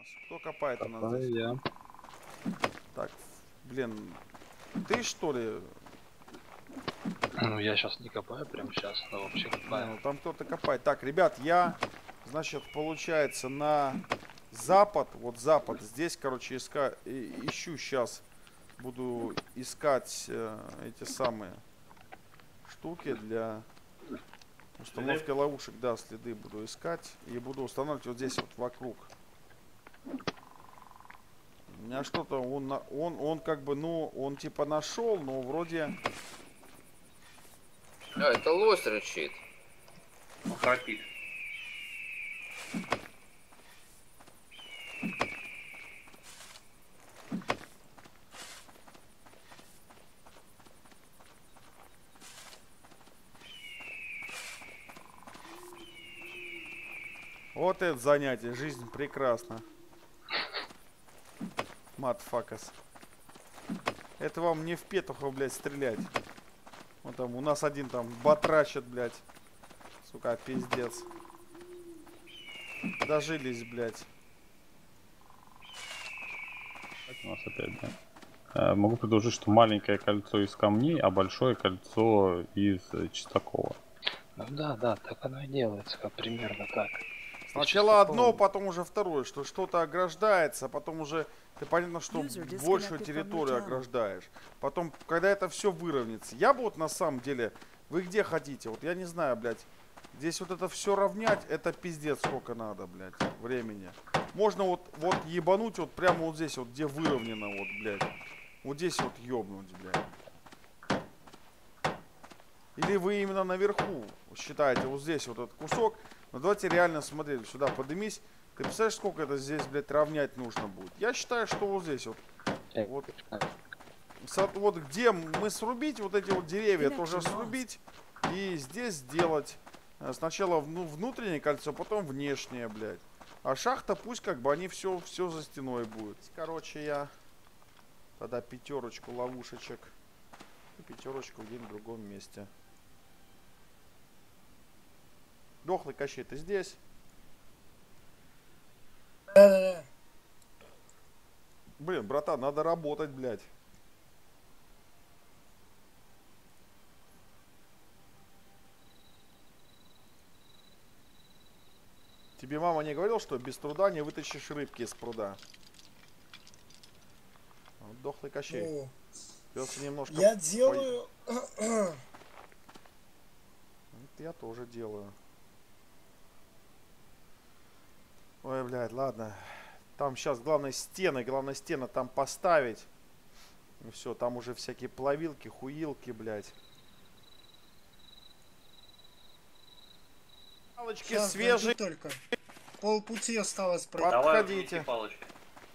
нас? Кто копает у нас Копаю здесь? я. Так, блин, ты что ли? Ну, я сейчас не копаю, прямо сейчас, но вообще Не, копаю. ну там кто-то копает. Так, ребят, я, значит, получается, на запад, вот запад, здесь, короче, ищу сейчас, буду искать эти самые штуки для установки ловушек, да, следы буду искать и буду устанавливать вот здесь вот вокруг. У меня что-то, он как бы, ну, он типа нашел, но вроде... А, это лось рычит. Он храпит. Вот это занятие, жизнь прекрасна. Матфакас. Это вам не в петухов, блядь, стрелять. Вот там, у нас один там батрачит, блядь. Сука, пиздец. Дожились, блядь. У нас опять, да. Могу предложить, что маленькое кольцо из камней, а большое кольцо из чистокола. Ну да, да, так оно и делается, как примерно так. Сначала одно, потом уже второе, что что-то ограждается, а потом уже ты понятно, что большую территорию ограждаешь. Потом, когда это все выровняется, я бы вот на самом деле, вы где хотите, вот я не знаю, блядь, здесь вот это все равнять, это пиздец сколько надо, блядь, времени. Можно вот ебануть вот прямо вот здесь, вот где выровнено, вот, блядь, вот здесь вот ебнуть, блядь. Или вы именно наверху считаете вот здесь вот этот кусок. Но давайте реально смотреть, сюда подымись. Ты представляешь, сколько это здесь, блядь, равнять нужно будет? Я считаю, что вот здесь вот. Вот где мы срубить вот эти вот деревья, тоже срубить. И здесь сделать сначала внутреннее кольцо, потом внешнее, блядь. А шахта пусть как бы они все за стеной будет. Короче, я тогда пятерочку ловушечек. И пятерочку где-нибудь в другом месте. Дохлый Кощей, ты здесь? Да-да-да. Блин, братан, надо работать, блядь. Тебе мама не говорила, что без труда не вытащишь рыбки из пруда? Вот дохлый Кощей. Ну, Пес немножко... я делаю... Это я тоже делаю. Ой, блядь, ладно. Там сейчас главное стены там поставить. И все, там уже всякие плавилки, хуилки, блядь. Палочки Сейчас, свежие. только. Полпути осталось пройти. Подходите. Давай, палочки.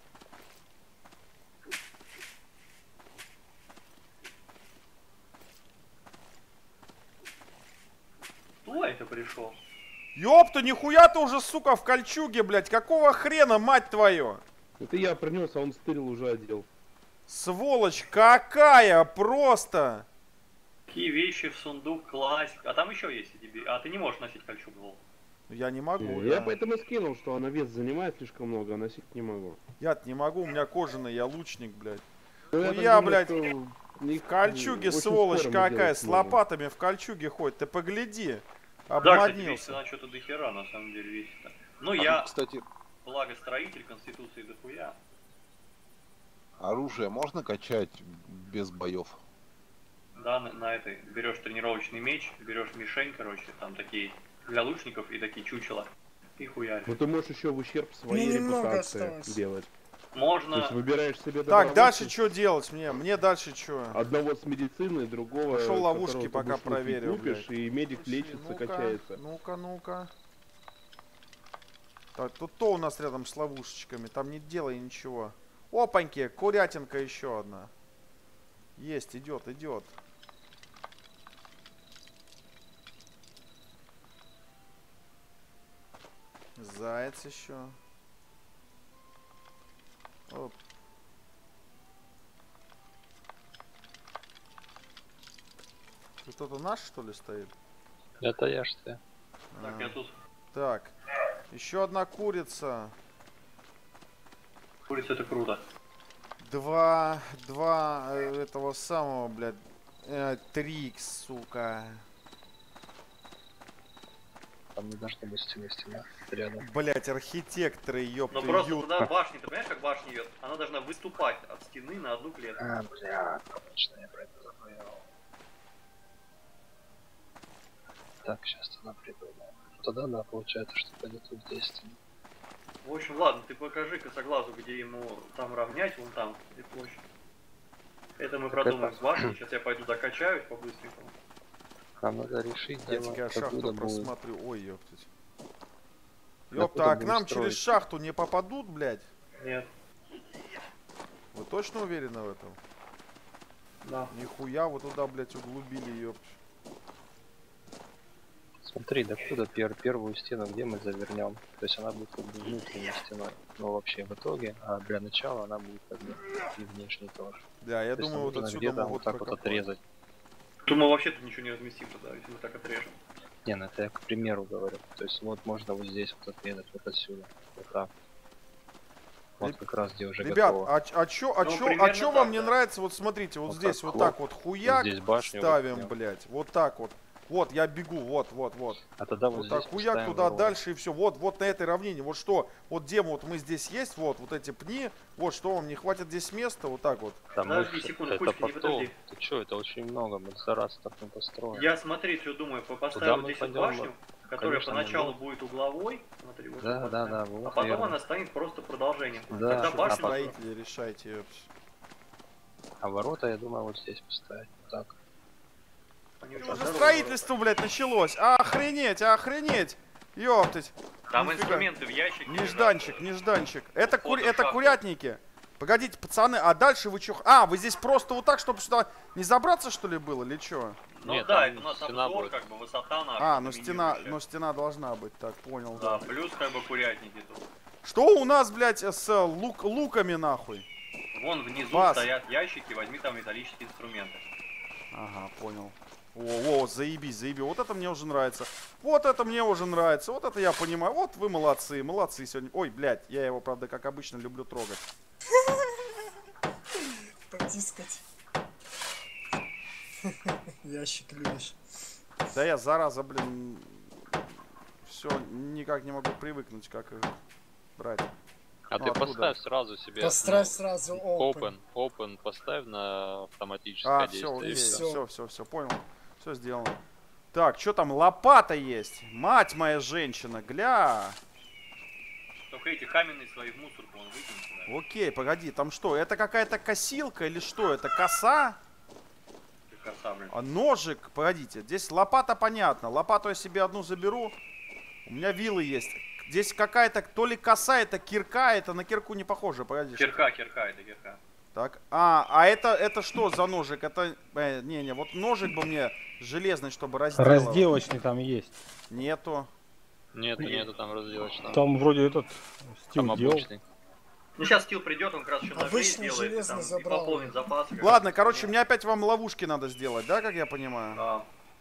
Кто это пришел? Ёпта, нихуя ты уже, сука, в кольчуге, блядь. Какого хрена, мать твою? Это я принес, а он стырил, уже одел. Сволочь какая, просто. Какие вещи в сундук класть? А там еще есть тебе. А ты не можешь носить кольчугу. Я не могу, Я да. поэтому и скинул, что она вес занимает слишком много, а носить не могу. Я-то не могу, у меня кожаный, я лучник, блядь. Ну, Ну так я, думаю, блядь, что в кольчуге, очень сволочь скоро мы какая, делать с сможем. лопатами в кольчуге ходит. Ты погляди, Да, кстати, обманился. весит она что-то до хера, на самом деле, весит. Ну, А, я, кстати, благостроитель, конституции дохуя. оружие можно качать без боев? Да, на этой берешь тренировочный меч, берешь мишень, короче, там такие для лучников и такие чучела. И хуяришь. Но ты можешь еще в ущерб своей немного репутации осталось. делать. То Можно... есть выбираешь себе Так, дальше добровольца, что делать мне? Мне дальше что? одного с медициной, другого... Пошел ловушки которого ты пока будешь лупить, проверю, лупишь, блядь. и медик лечится, качается. Ну-ка. Так, тут то у нас рядом с ловушечками. Там не делай ничего. Опаньки, курятинка еще одна. Есть, идет. Заяц еще. Оп. Кто-то наш, что ли, стоит? Это я что? Так, я тут... Так, еще одна курица. Курица это круто. Два этого самого, блядь, Трикс, сука. Там не должно быть стена рядом. Блять, архитекторы, ёпта. Но просто туда башня, ты понимаешь, как башня идет? Она должна выступать от стены на одну клетку. А, бля, точно, я про это забыл. Так, сейчас туда придумаем. Туда, да, получается, что пойдет вот здесь. В общем, ладно, ты покажи косоглазу, где ему там равнять, вон там, где площадь. Это мы продумаем с башней. Сейчас я пойду докачаюсь по-быстренькому. Нам надо решить, Я тебя шахту будет. просмотрю. Ой, ёптать. Ёпта, а к нам через шахту не попадут, блядь? Нет. Вы точно уверены в этом? Да. Нихуя, вот туда, блядь, углубили, ёптать. Смотри, докуда первую стену, где мы завернем? То есть она будет как бы внутренней стеной. Но вообще в итоге, а для начала она будет как бы и внешней тоже. Да, я думаю, вот отсюда могут вот так вот отрезать. Думаю, вообще тут ничего не разместим туда, если мы так отрежем. Не, ну это я к примеру говорю. То есть вот можно вот здесь вот отрезать, вот отсюда. Вот так. Вот как раз где уже ребят, готово. а чё вам не нравится? Вот смотрите, вот здесь вот так вот хуяк ставим, блядь. Вот так вот. Вот, я бегу, вот. А тогда вот так хуяк туда дальше и все. Вот на этой равнине. Вот что, вот где вот мы здесь есть, вот эти пни. Вот что, вам не хватит здесь места, вот так вот. Там подожди, секунду, это Кучка, не потом. подожди. Ты чё, это очень много, мы за раз так не построим. Я смотри, что думаю, поставим здесь вот башню, которая конечно, поначалу будет угловой. Смотри, вот да, вот, а потом верно. она станет просто продолжением. Да, Тогда а башню Строители, решайте, ёпс. А ворота, я думаю, вот здесь поставить. Вот так. Уже строительство, блядь, началось. Охренеть. Ёптать. Там Нифига. инструменты в ящике. Нежданчик. Это Вот курятники. Погодите, пацаны, а дальше вы чё? Вы здесь просто вот так, чтобы сюда не забраться, что ли, было, или чё? Ну нет, да, это у нас стена обзор, будет. как бы высота наша. Ну стена должна быть, так, понял, Да, да. плюс как бы курятники тут. Что у нас, блядь, с луками, нахуй? Вон внизу Бас. стоят ящики, возьми там металлические инструменты. Ага, понял. О, заебись. Вот это мне уже нравится. Вот это я понимаю. Вот вы молодцы сегодня. Ой, блядь, я его, правда, как обычно, люблю трогать. Потискать. Ящик любишь. Да я, зараза, блин, все, никак не могу привыкнуть, как их брать. А ты поставь сразу себе. Поставь сразу Open поставь на автоматическое действие. Все, понял. Все сделано. Так, что там? Лопата есть. Мать моя женщина, гля. Только эти каменные свои в мусорку он выкинет. Да? Окей, погоди, там что? Это какая-то косилка или что? Это коса? Коса, блин. Ножик, погодите. Здесь лопата, понятно. Лопату я себе одну заберу. У меня вилы есть. Здесь какая-то, то ли коса, это кирка, это на кирку не похоже, погоди. Кирка, это кирка. Так, это что за ножик? Это, не, вот ножик бы мне железный, чтобы разделывать. Разделочный там есть. Нету. Нету там разделочного. Там вроде этот там стил обычный. Ну сейчас стил придет, он как раз еще ножей Обычный сделает, и, железный там, и забрал. пополнит запасы. Ладно, короче, мне опять вам ловушки надо сделать, да, как я понимаю? Да.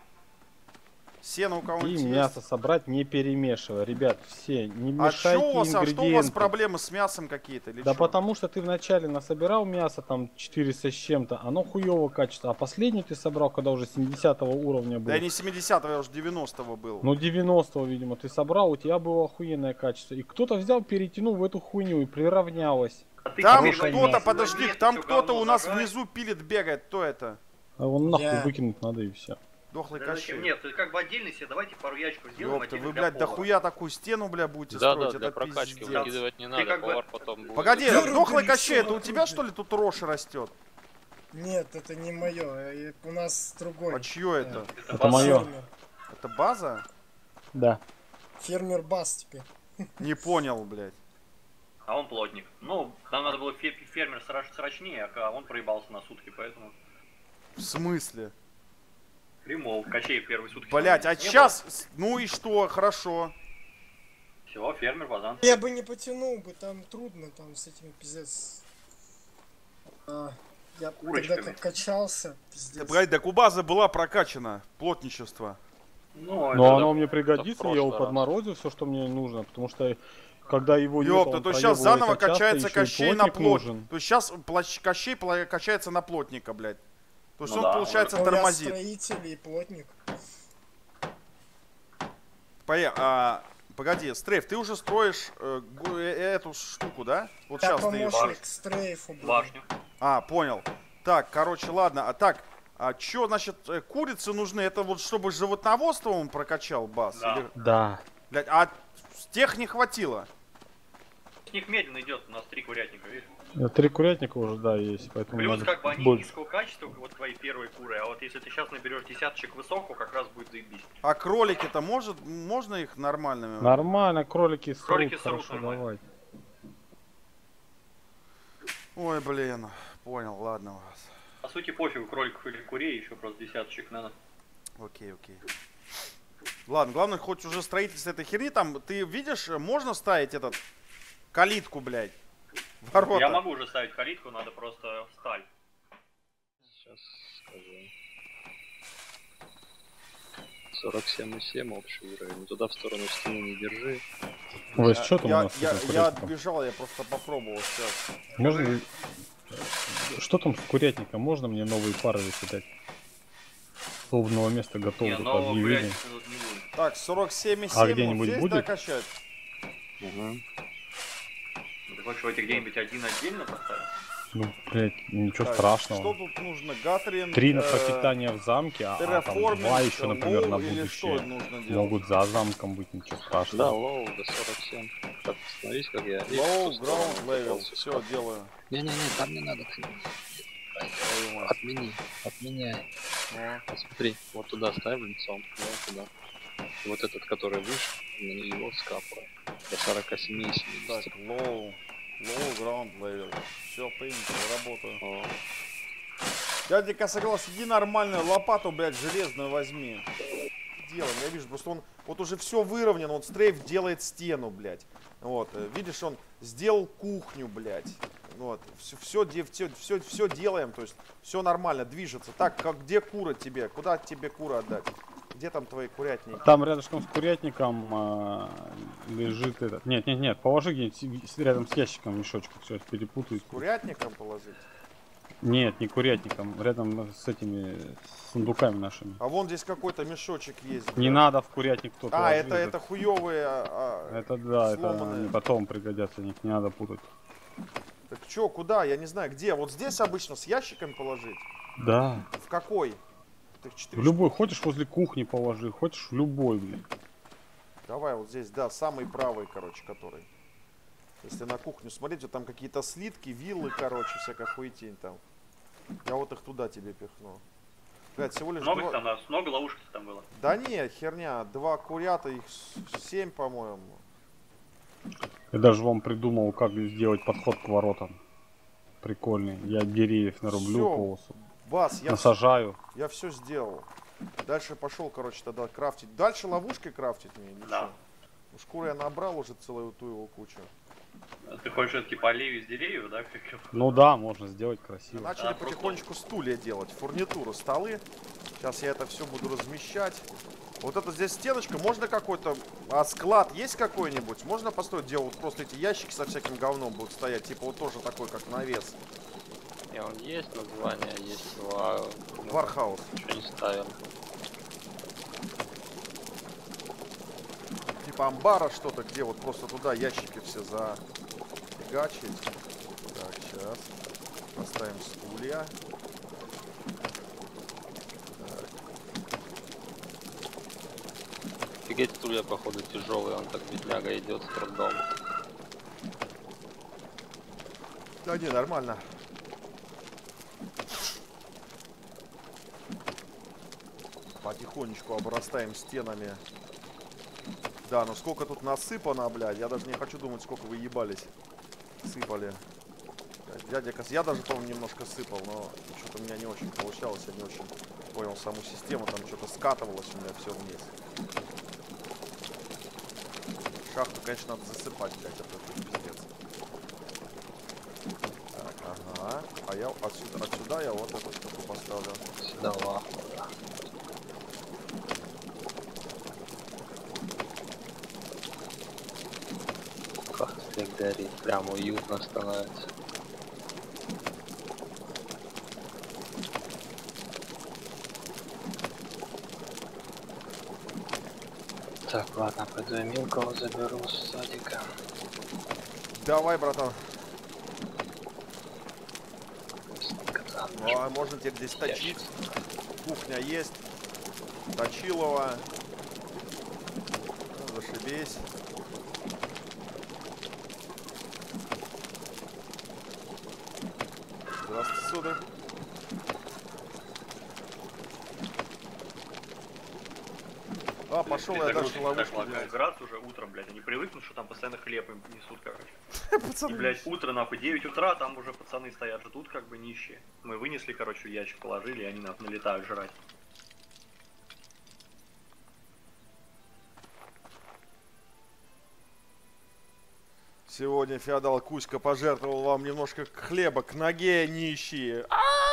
Сено у кого-нибудь И есть? мясо собрать, не перемешивая. Ребят, все, не мешайте что ингредиенты. у вас проблемы с мясом какие-то? Да потому что ты вначале насобирал мясо, там 400 с чем-то, оно хуевого качества. А последний ты собрал, когда уже 70 уровня был. Да я не 70-го, я уже 90-го был. Ну 90-го, видимо, ты собрал, у тебя было охуенное качество. И кто-то взял, перетянул в эту хуйню и приравнялось. Там кто-то, подожди, там кто-то у нас внизу пилит, бегает. Кто это? А вон нахуй выкинуть надо и все. Дохлый Да Кощей. зачем? Нет, как бы отдельно себе, давайте пару ящиков сделаем. Ёпта, вы, блядь, дохуя такую стену, бля, будете строить, для это прокачки пиздец. выкидывать не надо, как бы- повар потом будет. Погоди, Вырубили дохлый всё Кощей, это у вокруг. тебя, что ли, тут рожь растет? Нет, это не мое. У нас другой. А чье это? Это мое. Фермер. Это база? Да. Фермер Бас теперь. Не понял, блядь. А он плотник. Ну, нам надо было фермер срочнее, а он проебался на сутки, поэтому... В смысле? Ремол, Кощей первые сутки. Блядь, а Не сейчас... Ну и что, хорошо. Все, фермер, базан. Я бы не потянул бы, там трудно, там с этим пиздец. Я Курочками. когда как качался, пиздец. Погоди, так у базы была прокачана плотничество. Ну, Но это оно да. мне пригодится, в я его прошлый раз. подморозил, все, что мне нужно, потому что когда его нет, Ёпта, то сейчас заново качается Кощей на плот. нужен. То есть сейчас Кощей качается на плотника, блядь. То есть Ну он, да, получается, Ну, я тормозит. строитель и плотник. Погоди, Стрейф, ты уже строишь эту штуку, да? Вот Я сейчас ты... помощник стрейфу буду. Башню. Понял. Так, короче, ладно. Чё, значит, курицы нужны? Это вот чтобы животноводство он прокачал, Бас? Да. Или... Да. Блядь, а тех не хватило? С них медленно идет, у нас 3 курятника, видишь? 3 курятника уже, да, есть, поэтому Плюс надо как бы они больше. низкого качества, вот твои первые куры, а вот если ты сейчас наберешь десяточек высокого, как раз будет заебись. А кролики-то можно их нормальными? Нормально, кролики срут, Кролики срут хорошо, нормально. давай. Ой, блин. Понял, ладно вас. По сути, пофигу, кроликов или курей, еще просто десяточек надо. Окей. Ладно, главное, хоть уже строительство этой херни, там, ты видишь, можно ставить этот, калитку, блядь, ворота? Я могу уже ставить калитку, надо просто сталь. Сейчас скажу. 47,7 общий уровень. Туда в сторону стены не держи. Ой, что там у нас? с этим Я курятником? отбежал, я просто попробовал сейчас. Можно ли... Что там с курятником? Можно мне новые пары выкидать? Свободного места готово Не, тут но объявили. гулять тут не будет. Так, 47,7 А вот где-нибудь здесь будет? докачать? Угу. Ты хочешь этих где-нибудь один отдельно поставить? Ну, блядь, ничего Так, страшного. Что тут нужно? Гатрин, 3 на пропитание в замке, а там терраформинг, 2 еще, например, на лоу или что будущее. нужно делать? Могут за замком быть, ничего Да, страшного. лоу до 47. Так, смотрите, как я... Low, ground level, все, делаю. Не-не-не, там не надо. Отмени, отменяй. Посмотри, вот туда ставим лицом, вот туда. Вот этот, который выше, на него скапываем. До 47,7. Так, low ground level. Все, принято, работаю. Дядя Косоглаз, иди нормальную лопату, блядь, железную возьми. Делаем, я вижу, просто он вот уже все выровнено, он стрейф делает стену, блядь. Вот, видишь, он сделал кухню, блядь. Вот, все делаем, то есть все нормально, движется. Так, где кура тебе? Куда тебе куры отдать? Где там твои курятники? Там рядышком с курятником лежит этот... Нет, положи где-нибудь рядом с ящиком мешочек, все, перепутаю. Курятником положить? Нет, не курятником, рядом с этими сундуками нашими. А вон здесь какой-то мешочек есть. Не надо в курятник кто-то. Это хуёвые. Это да, сломанные. это они потом пригодятся, их не надо путать. Так чё, куда? Я не знаю, где? Вот здесь обычно с ящиками положить? Да. В какой? Так, В любой, хочешь возле кухни положи, хочешь в любой, блин. Давай вот здесь, да, самый правый, короче, который. Если на кухню смотреть, вот там какие-то слитки, виллы, короче, всякая хуетень там. Я вот их туда тебе пихну. Блядь, всего лишь Много 2... там, много ловушек там было. Да не, херня, 2 курята, их 7, по-моему. Я даже вам придумал, как сделать подход к воротам. Прикольный. Я деревьев нарублю Всё, полосу. Бас, Насажаю. я все сделал. Дальше пошел, короче, тогда крафтить. Дальше ловушкой крафтить мне? Или Да. что? Ну, шкуру я набрал уже целую ту его кучу. Ты хочешь все-таки полей из деревьев, да? Ну да, можно сделать красиво. Начали Да, потихонечку стулья делать, фурнитуру, столы. Сейчас я это все буду размещать. Вот это здесь стеночка, можно какой-то... А склад есть какой-нибудь? Можно построить, где вот просто эти ящики со всяким говном будут стоять? Типа вот тоже такой, как навес. Не, он есть, название есть его, Вархаус. ничего не ставим. Типа амбара что-то, где вот просто туда ящики все зафигачить. Так, сейчас. Поставим стулья. Офигеть, стулья, походу, тяжелый, он так бедняга идет с трудом. Да не, нормально. Потихонечку обрастаем стенами. Да, ну сколько тут насыпано, блядь. Я даже не хочу думать, сколько вы ебались. Сыпали. Дядя Кос... Я даже, по-моему, немножко сыпал, но что-то у меня не очень получалось. Я не очень понял саму систему. Там что-то скатывалось у меня все вниз. Шахту, конечно, надо засыпать, блядь. Это пиздец. Так, ага. А я отсюда я вот эту штуку поставлю. Сюда лаху, да. свет горит, прям уютно становится. Так, ладно, пойду я мелкого заберу с садика. Давай, братан. Ну, А можно теперь здесь точить. Кухня есть. Точилова. Ну, зашибись. Здравствуйте, сударь. А, пошел я дальше ловушку делать. Град уже утром, блядь, они привыкнут, что там постоянно хлеб им несут, короче. Пацаны. И, блядь, утро, нахуй, 9 утра, там уже пацаны стоят, ждут, как бы нищие. Мы вынесли, короче, в ящик положили, и они нас налетают жрать. Сегодня феодал Кузька пожертвовал вам немножко хлеба к ноге, нищие.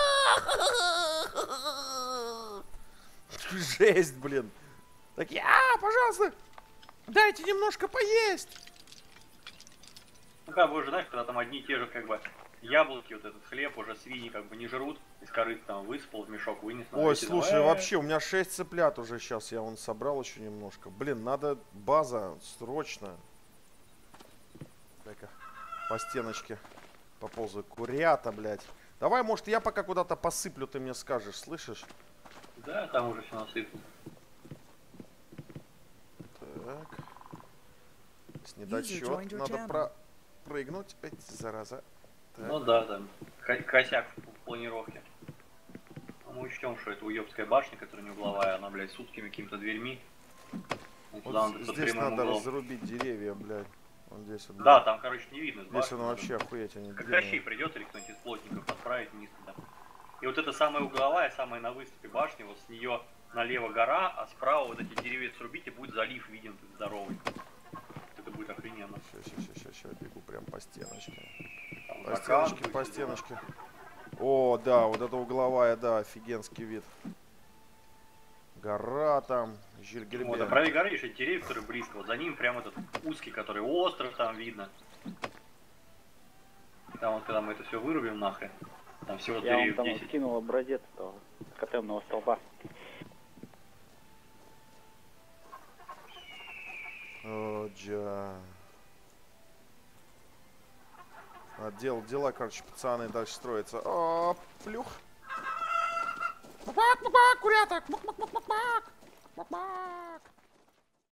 Жесть, блин. Такие, пожалуйста, дайте немножко поесть. Ну, как бы уже, знаешь, когда там одни и те же, как бы, яблоки, вот этот хлеб уже свиньи, как бы, не жрут. Из корыта там высыпал, в мешок вынес. Ой, слушай, вообще, у меня 6 цыплят уже сейчас, я вон собрал еще немножко. Блин, надо база, срочно. Дай-ка по стеночке поползаю. Курята, блядь. Давай, может, я пока куда-то посыплю, ты мне скажешь, слышишь? Да, там уже все насыпано. Так. С недочет. Надо прыгнуть. Эй, зараза. Так. Ну да, там косяк в планировке. А мы учтем, что это уебская башня, которая не угловая, она, блядь, с узкими какими-то дверьми. Вот здесь надо разрубить деревья, блядь. Вот здесь вот. Да, там, короче, не видно. Здесь он вообще охуеть, они как длинные. Кощей придет или кто-нибудь из плотников отправить вниз туда. И вот эта самая угловая, самая на выступе башни, вот с нее налево гора, а справа вот эти деревья срубить, и будет залив виден здоровый. Это будет охрененно. Сейчас бегу прям по стеночке. Там По закат стеночке, будет, по все стеночке. О, да, вот эта угловая, да, офигенский вид. Гора там, Жильгельбе. Вот, а правее горы еще деревья, которые близко. Вот за ним прям этот узкий, который остров там видно. Там вот, когда мы это все вырубим нахрен, там всего Я деревьев вам там 10. скинул образец этого тотемного столба. О, джа. Отдел дела, короче, пацаны дальше строятся. О, плюх. Курята!